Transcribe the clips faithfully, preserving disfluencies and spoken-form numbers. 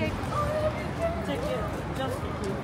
cake. Take it. Just for you.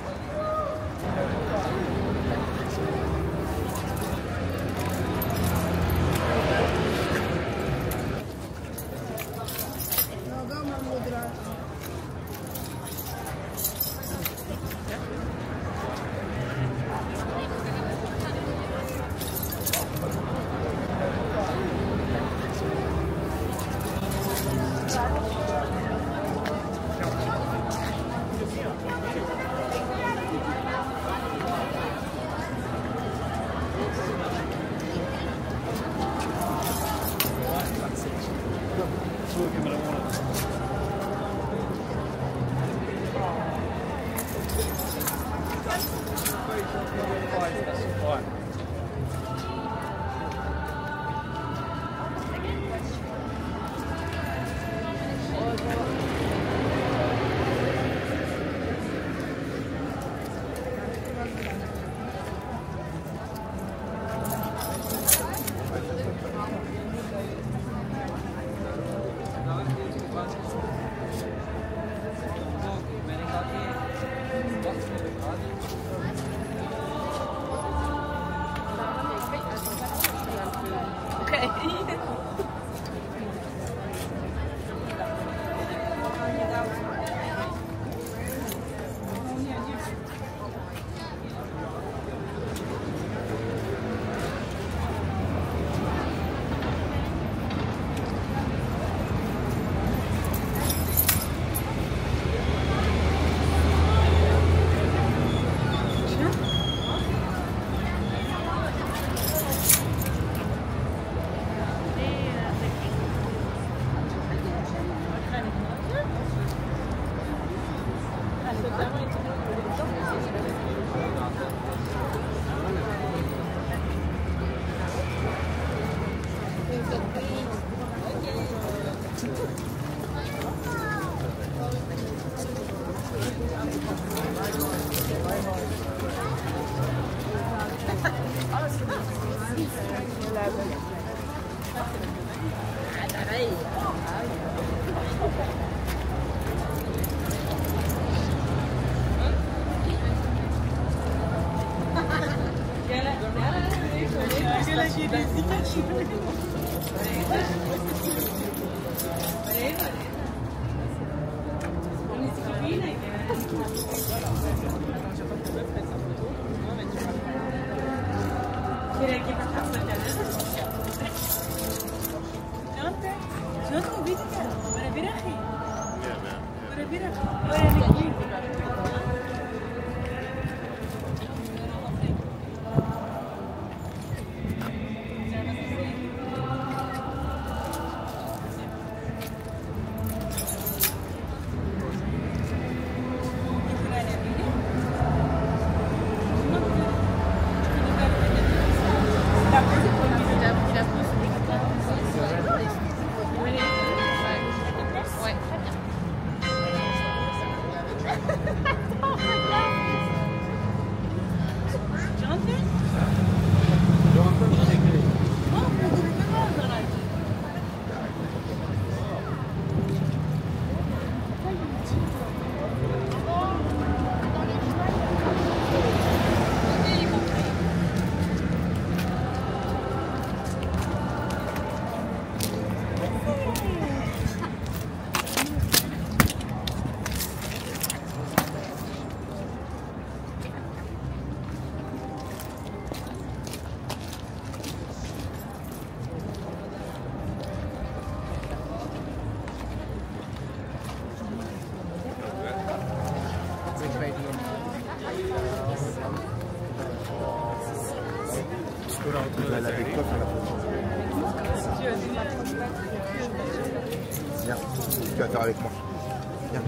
Viens, tu vas faire avec moi. Viens.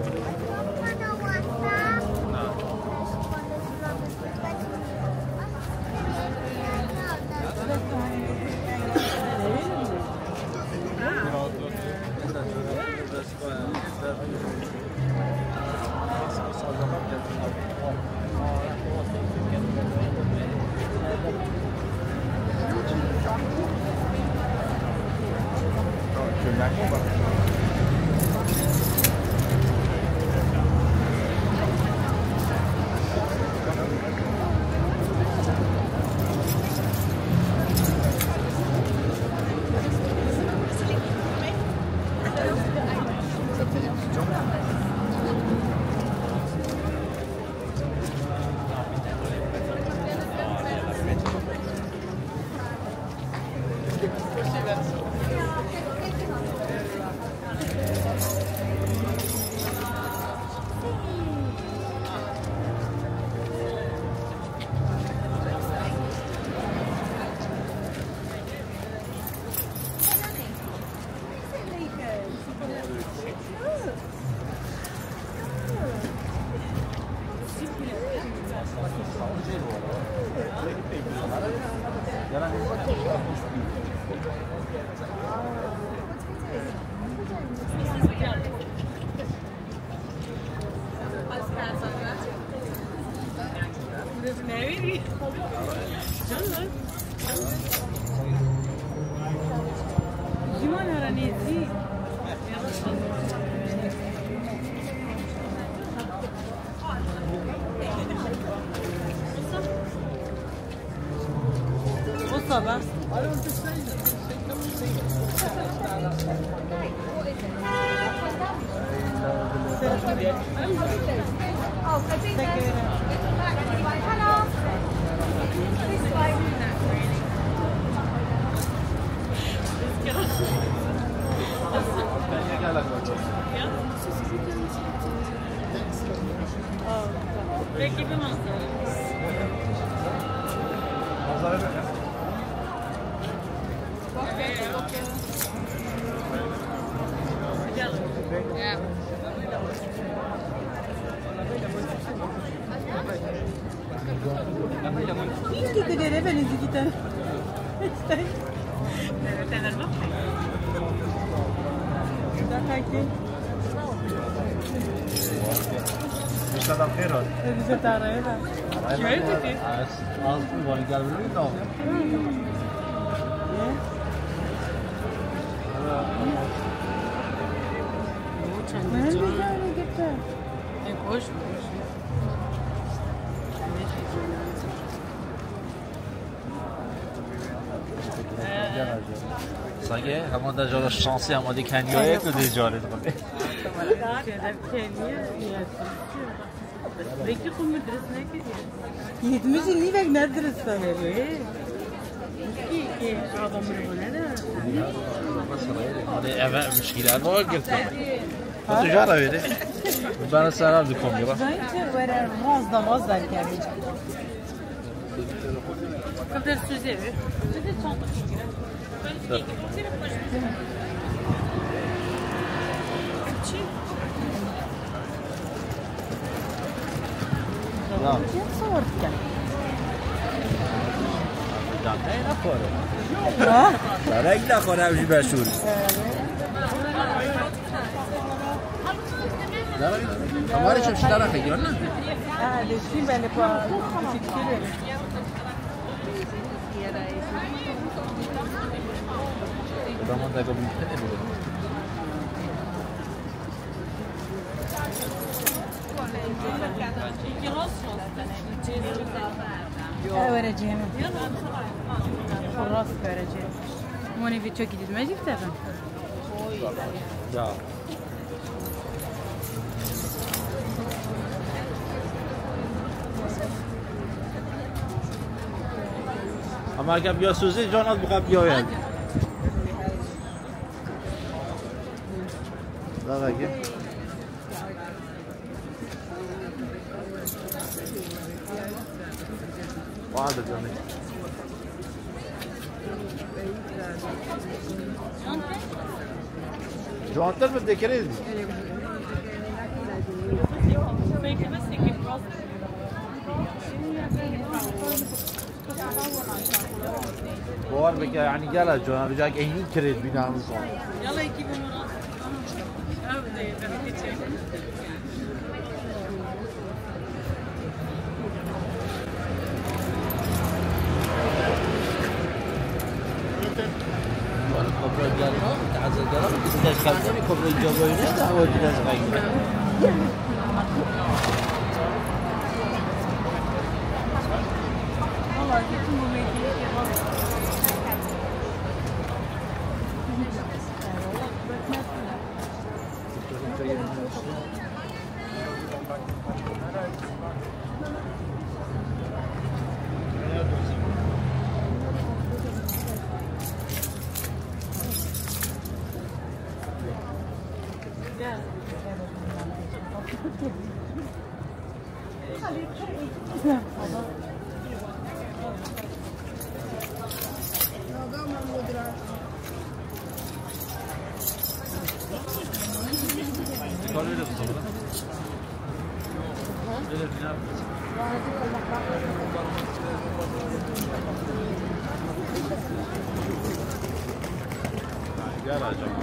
Tu veux bien qu'on va Sabah. Peki bir masa. Che ti deve venire di te? Stai? Deve tenerlo. Da kaki. Está da feira. Deve ser tarefa. Şöyle dedi. Az bu var gelmiyor da. Ne? Ne güzel gitti. E koş. Sanki ama da jara şansı ama da kendi yok da ticaret var. Bekle kum medresine gidiyor. Yetmiş yıl ne medrese veriyor? İki iki adamları bu ne de? Hadi eve müşkiler var gitti. Bu ticaret veri. Ben sana bir konuyu bak. Bence böyle mazda mazda yani. Kadar söz evi. Söz çanta fikri. Ben Ya. Sortka. Ya ne yapıyor? Ha? Sana ilk defa ne bir meşhur. हमारे सब सितारा है क्यों ना? हाँ देखिए मैंने पास सिक्के ले Zaman da kabul etmedi mi? Evet vereceğim. Kuras vereceğim. Moni bir çok gidilmeyecek tabii. Ya. Ama اگر بیا سوزی جانات بخواب بیاید. Daha belki. Vardır canım. Jantlar mı dekeriz mi? Var peki yani gel Can Rıcak engin kireç binamız var. Yala iki bin on altı. Evet, evet, geçelim. Kobra gelme, taze gelme. Biz de kalkani kobra gelme de hava biraz kayıyor. Vallahi bütün bu medyayı Yeah. سيجارة جنب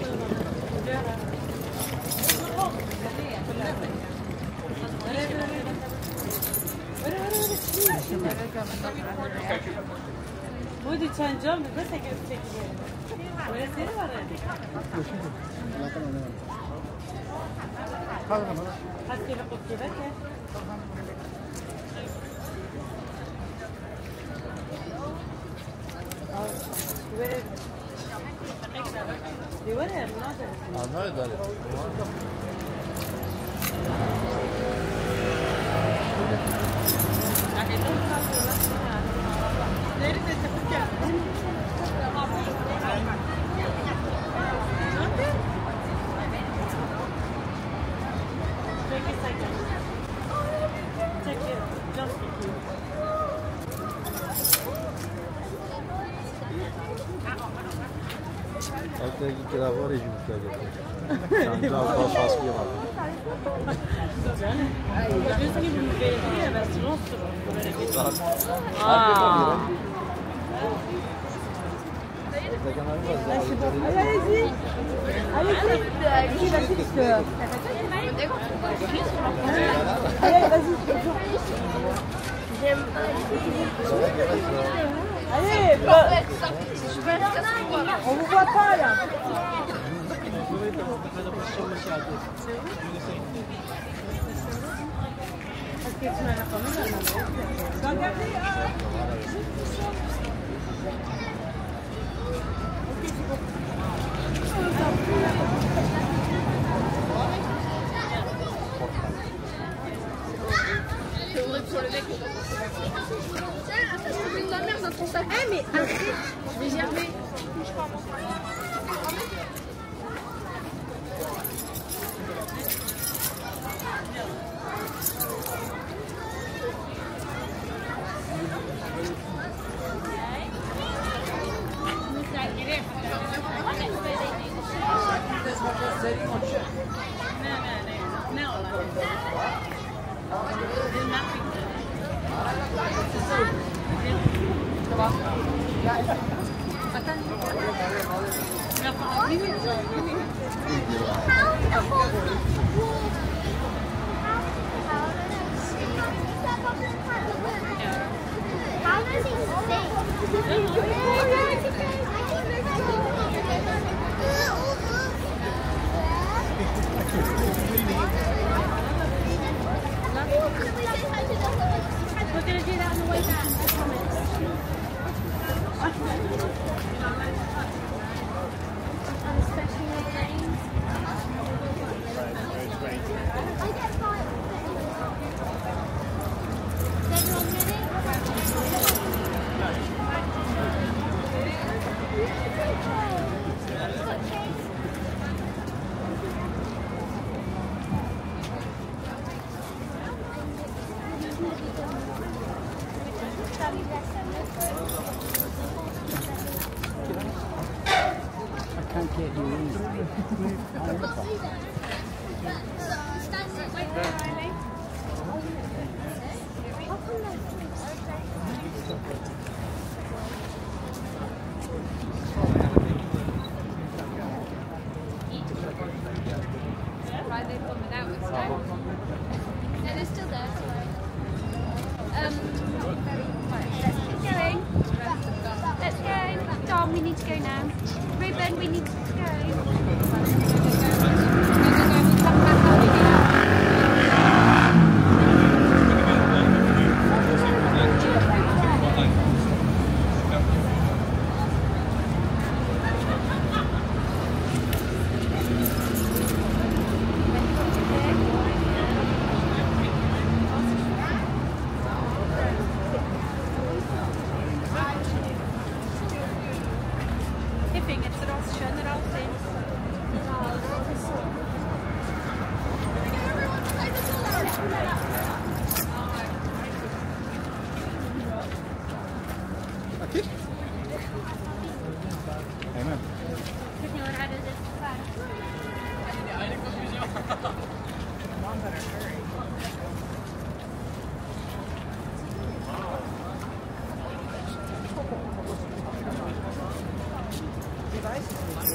بودي كان جنب بس اقدر تكفي ولا سير ولا حتى لو كنت بك دي ولا مناظر اه ما يدري Até que tirar agora e junto aqui. Já o faço aqui lá. Ah. Allez-y. Allez-y. Vas-y, vas-y, parce que... Allez, vas-y. J'aime pas. Allez, bah... on vous voit pas là. Ta mère dans ton sac. Eh mais arrête, je vais germer. How does he We're going to do that on the way back, I promise. And especially with rain. I get five. Is everyone ready? I can't get you in. Right, they've gone without us now. No, they're still there, sorry. Um, let's keep going. Let's go. Dom, we need to go now. Ruben, we need to go. We'll come back up again. Amen. Devices.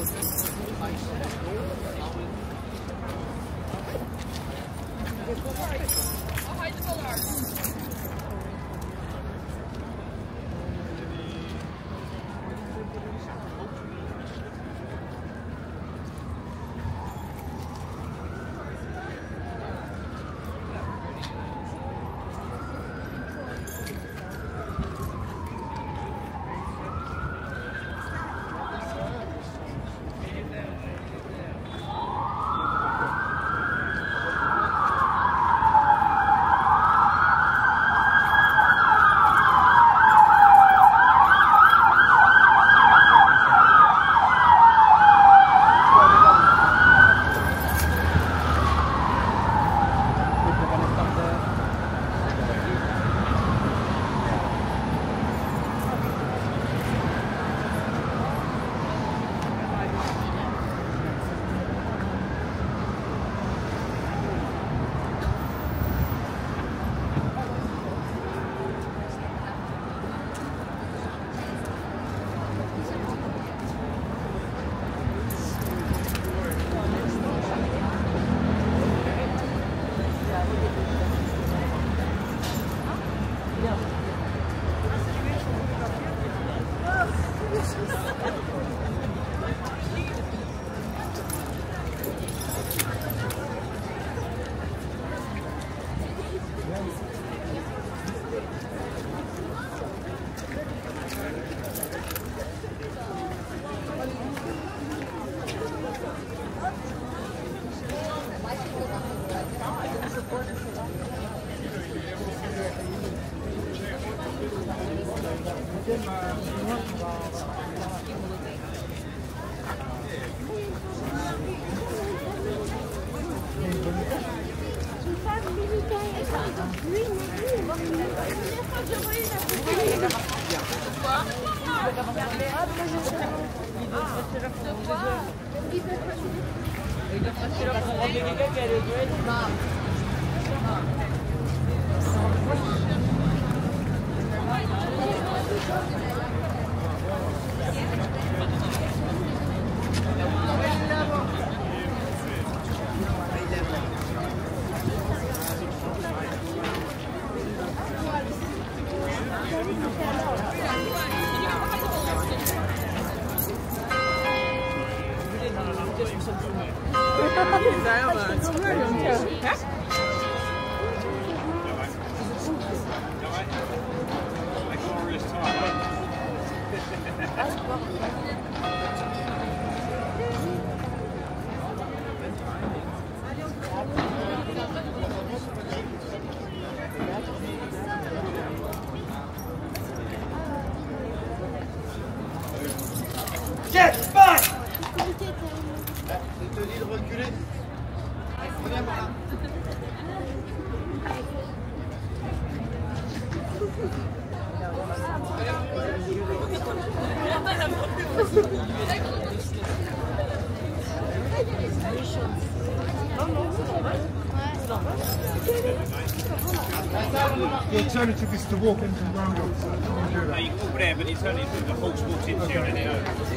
The alternative is to walk into the roundup. So no, you can walk there, but it's only if the horse walks into you and then it opens.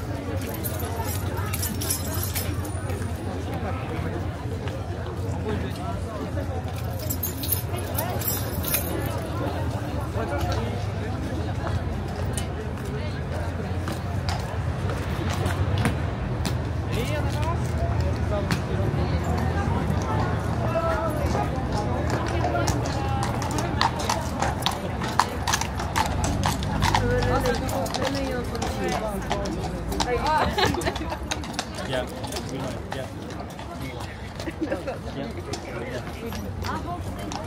Yeah. Yeah. Yeah. Yeah.